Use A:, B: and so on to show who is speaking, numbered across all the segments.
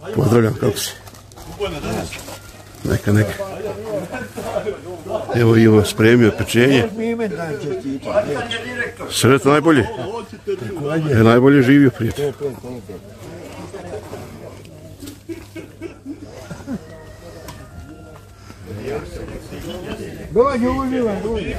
A: Pozdravljam, kako si? Neka. Evo Ivo spremio pečenje. Sretno najbolje. Najbolje živio prijatelj.
B: Dođi, uživaj, dođi.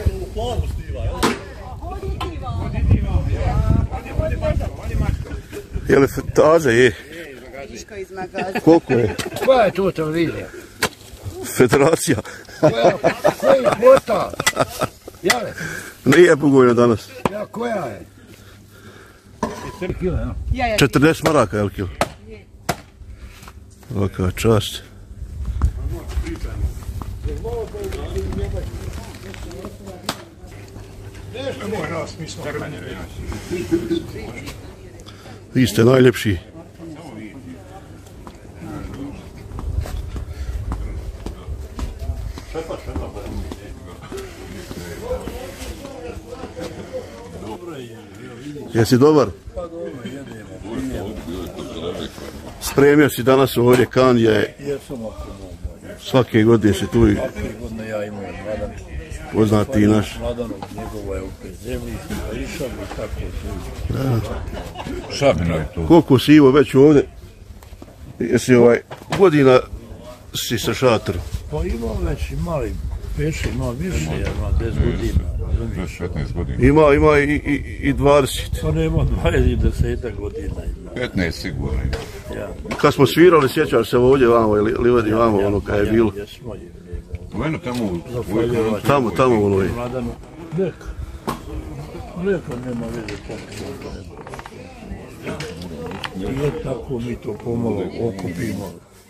A: Je li taza je? Koliko je?
B: Koja je to televizija?
A: Federacija.
B: Koji kvota? Jale?
A: Nije Bugojna danas.
B: Ja, koja je?
A: 40 maraka, je li kilo? Ovaka čast. Vi ste najljepši. Jesi dobar? Spremio si danas ovdje kandije. Svake godine si tu i poznati i naš. Koliko si Ivo već ovdje? Jesi godina si sa šatorom?
B: Pa imao već i mali peši, ima više, ima 10 godina.
C: 15 godina.
A: Ima i 20.
B: Pa nema 20 godina.
C: 15 sigurno ima.
A: Kad smo svirali, sjećaš se ovdje vamo, Livadi vamo, ono kad je bilo.
C: Vojno
A: Tamo ono je.
B: Neka nema veze kako. I tako mi to pomalo okupimo.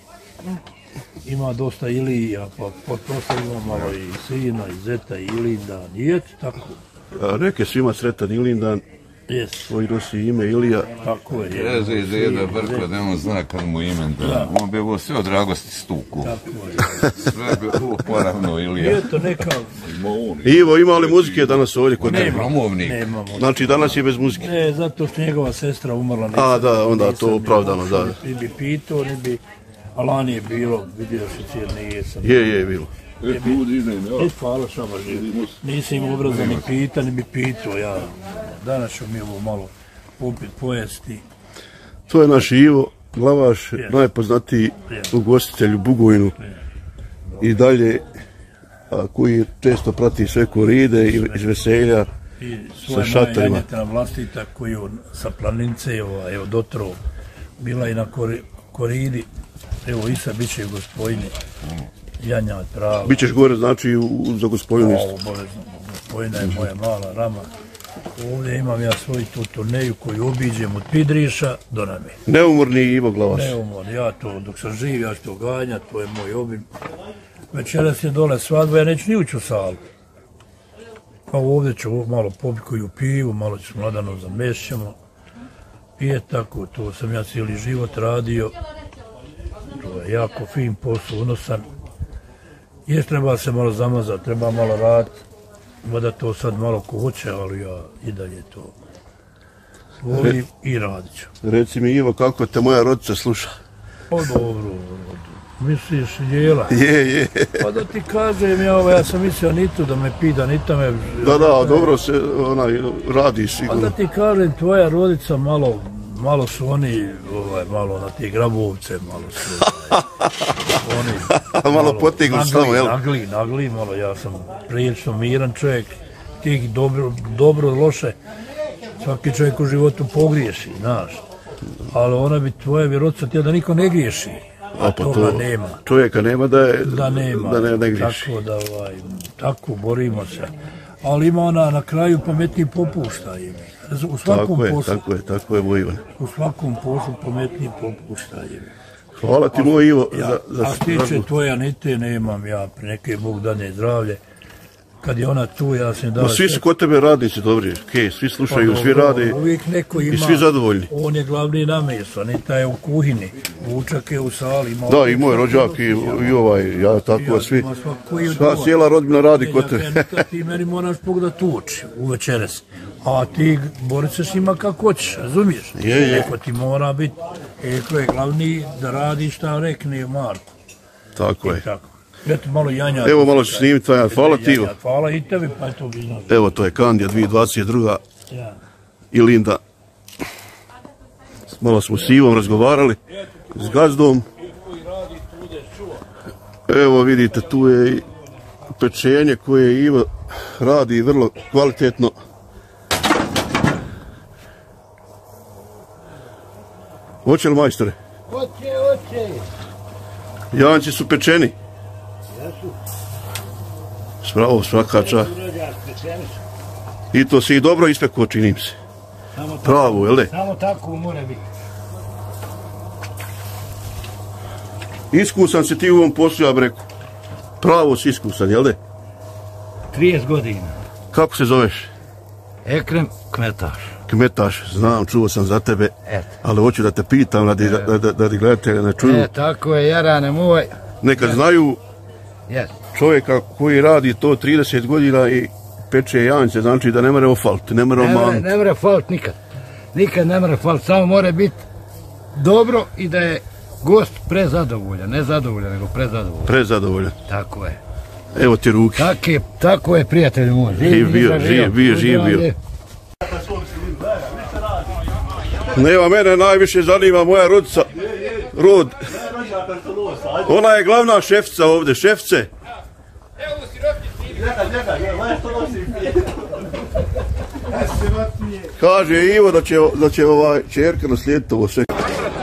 B: Ima dosta Ilija, pa poslije ima malo i sina, i zeta, i Ilindan. I eto tako.
A: Reke svima sretan Ilindan. Koji nosi ime Ilija.
B: Tako je.
C: Reze iz jedna vrkla, da on zna kad mu imen da. On bi ovo sve od dragosti stuku.
B: Tako je.
C: Sve bi ovo poravno Ilija.
B: I eto neka...
A: Ivo, ima li muzike danas ovdje kod tebe?
C: Nemamo.
A: Znači danas je bez muzike?
B: Ne, zato što njegova sestra umrla.
A: A da, onda to opravdano, da.
B: Ni bi pitao, ni bi... Ali lani je bilo, vidio se cijel, nisam.
A: Je bilo.
B: Hvala šama živi. Nisam im obrazan ni pita, ni bi pitao ja. Danas ću mi ovo malo popit, pojesti.
A: To je naš Ivo, glavaš, najpoznatiji ugostitelj u Bugojnu. I dalje, koji često prati sve koride iz veselja sa šatorima.
B: I svoja moja janjetina vlastita koju sa planince, evo dotro, bila i na koridi. Evo Isa bit će gospodine, janjat pravo.
A: Bićeš gore znači za gospodinu isto?
B: Obavezno, gospodina je moja mala rama. Ovdje imam ja svoju tu turneju koju obiđem od Pidriša do Rame.
A: Neumorni Ivo Glavaš.
B: Neumorni, ja to dok sam živ, ja ću to ganjat, to je moj obim. Večeras je dole svadba, ja neću ni ući u salu. Pa ovdje ću malo popikuju pivu, malo ću s Mladanom zamešćamo. I je tako, to sam ja cijeli život radio. To je jako fin posao, unosan. Jest treba se malo zamazati, treba malo raditi. Vada to sad malo ko hoće, ali ja i dalje to volim i radit ću.
A: Reci mi Ivo, kako te moja rodica sluša?
B: O dobro, misliš jela?
A: Je.
B: Pa da ti kažem, ja sam mislio ni tu da me pida, ni tamo me...
A: Da, dobro se radi sigurno.
B: Pa da ti kažem, tvoja rodica malo su oni, malo na te grabovce, malo su oni...
A: malo potignu samo, jel?
B: Nagli, malo, ja sam prilično miran čovjek, tih dobro, loše, svaki čovjek u životu pogriješi, znaš, ali ona bi, tvoja bi rodica htjela da niko ne griješi, a toga nema.
A: Čovjeka nema da ne griješi.
B: Tako da, tako borimo se, ali ima ona na kraju pametniji popušta im. U svakom poslu.
A: Tako je moj Ivan.
B: U svakom poslu pametniji popušta im.
A: Hvala ti moj Ivo.
B: A stiče tvoja nite nemam ja, pre neke Bog dane zdravlje. Kad je ona tu, ja sam dao...
A: Svi su kod tebe radnici dobri, svi slušaju, svi rade i svi zadovoljni.
B: On je glavni namjesto, Anita je u kuhini, Vučak je u sali.
A: Da, i moj rođak i ovaj, ja tako, svi, cijela rodbina radi kod tebe.
B: Ti meni moraš pogledati uoči, u večeras. A ti borit se s njima kako hoćeš, razumiješ? Neko ti mora biti, Eko je glavni da radi šta rekne Marko.
A: Tako je.
B: Eto malo janja.
A: Evo malo ću snimiti, hvala ti.
B: Hvala i tebi, pa je to bizno.
A: Evo to je Kandija 2022. I Linda. Malo smo s Ivom razgovarali, s gazdom. Evo vidite, tu je i pečenje koje Ivo radi vrlo kvalitetno. Hoće li majstore?
D: Hoće.
A: Janci su pečeni?
D: Jesu.
A: Spravo, svaka čast. I to si i dobro ispekao, činim se. Pravo, jel' ne?
D: Samo tako mora biti.
A: Iskusan si ti u ovom poslu, ja bih rekao. Pravo si iskusan, jel' ne?
D: 30 godina.
A: Kako se zoveš?
D: Ekrem Kmetaš.
A: Kmetaš, znam, čuo sam za tebe,
D: Eto.
A: ali hoću da te pitam, da gledatelje ne čuju.
D: Tako je, Jarane moj.
A: Neka znaju čovjeka koji radi to 30 godina i peče jance, znači da ne mora ofaliti, ne mora omanuti.
D: Ne mora faliti nikad. Nikad ne mora faliti, samo mora biti dobro i da je gost prezadovoljan. Ne zadovoljan, nego prezadovoljan.
A: Prezadovoljan.
D: Tako je.
A: Evo ti ruke.
D: Tako je, prijatelj moj.
A: Živ bio. Nema, mene najviše zanima moja rodica. Rod. Ona je glavna šefica ovdje, šefice. Kaže Ivo da će čerka naslijediti ovo sve.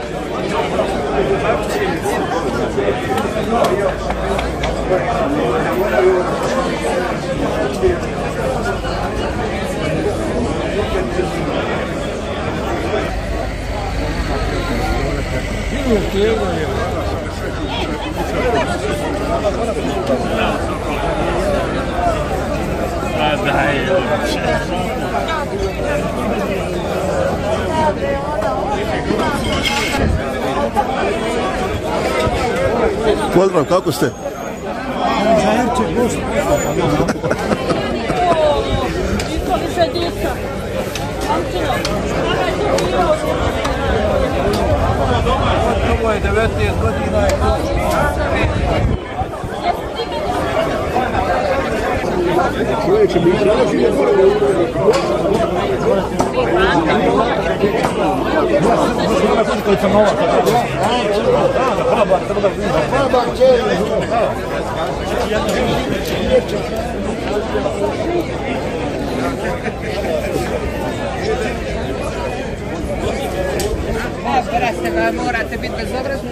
A: Pozdrav, kako ste?
B: Ovo je 19 godina.
E: Morate biti bezobrazni.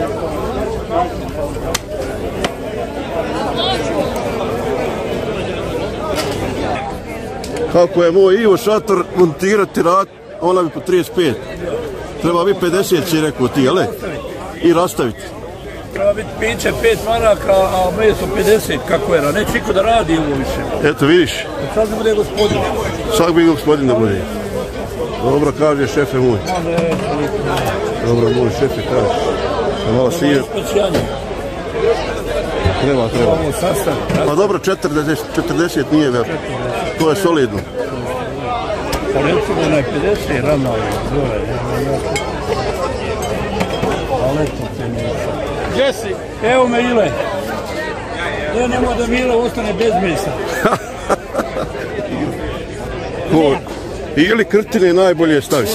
A: Kako je moj Ivo šator montirati rad, ona bi po 35. Treba bi 50, si rekao ti, jel? I rastaviti.
B: Treba biti piće 5 maraka, a meso 50, kako je, neće niko da radi ovo više.
A: Eto, vidiš.
B: Sad bi bude gospodin.
A: Sad bi gospodin da bude. Dobro kaže šefe moj. Dobro, moj šefe kaže. Malo sije. Treba. Pa dobro, 40 nije već. To je solidno.
B: Pa recimo onaj 50 rama je zove. Gdje si? Evo me Ile. Ja nemoj da Milo ostane bez mesa.
A: Ili krtine najbolje staviš.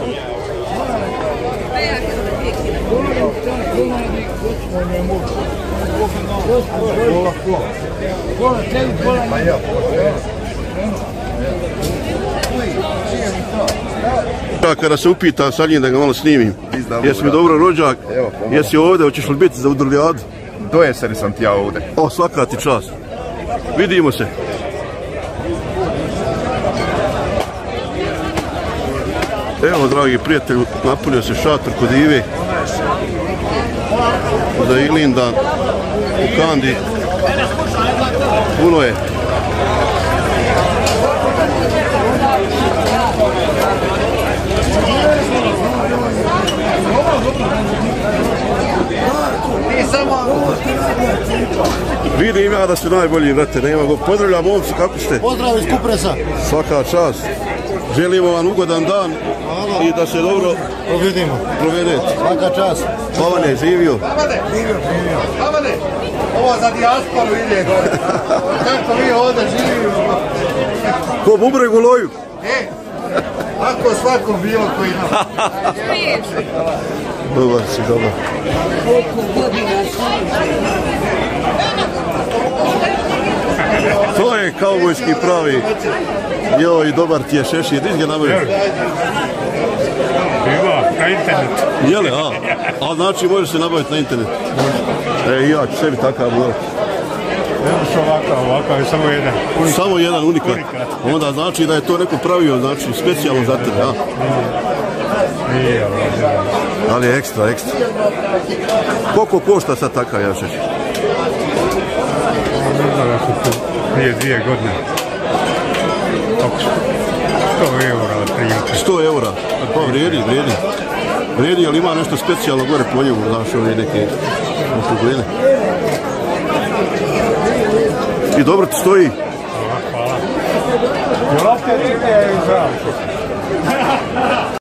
A: Kada se upitam sa njim da ga malo snimim, jesi mi dobro rođak, jesi ovdje, hoćeš li biti za udrljadu?
F: Do jeseni sam ti ja ovdje.
A: O, svaka ti čast. Vidimo se. Evo, dragi prijatelji, napunio se šator kod Ive. Kod Ilinda, u Kandi. Puno je. Vidim ja da ste najbolji, brate, nema go. Pozdravljam, momci, kako ste?
G: Pozdrav iz Kupresa.
A: Svaka čast. Želimo vam ugodan dan i da se dobro provedete.
E: Svaka čast.
A: Pavane, živio.
E: Pavane, ovo za dijasporu ide gore. Kako vi ovdje živimo?
A: Ko bubreg u loju.
E: Ako svakom bilo koji nam.
A: Dobar si, dobar. To je kaubojski pravi. Joj, dobar ti je šešir. Gdje ga nabaviti?
G: Ima, na internetu.
A: Jele, a znači možeš se nabaviti na internetu. I ja ću sebi takav morati.
G: Ovakav je samo jedan.
A: Samo jedan unikat. Onda znači da je to neko pravio, znači specijalno za tebe, a? Ali je ekstra. Koliko košta sad takav jašeš?
G: Ne znam da su tu prije 2 godine. Oko 100 eura otprilike.
A: 100 eura? Pa vrijedi. Vrijedi, ali ima nešto specijalno gore po njemu, znaš, ove neke okrugline. I dobro ti stoji.
G: Hvala.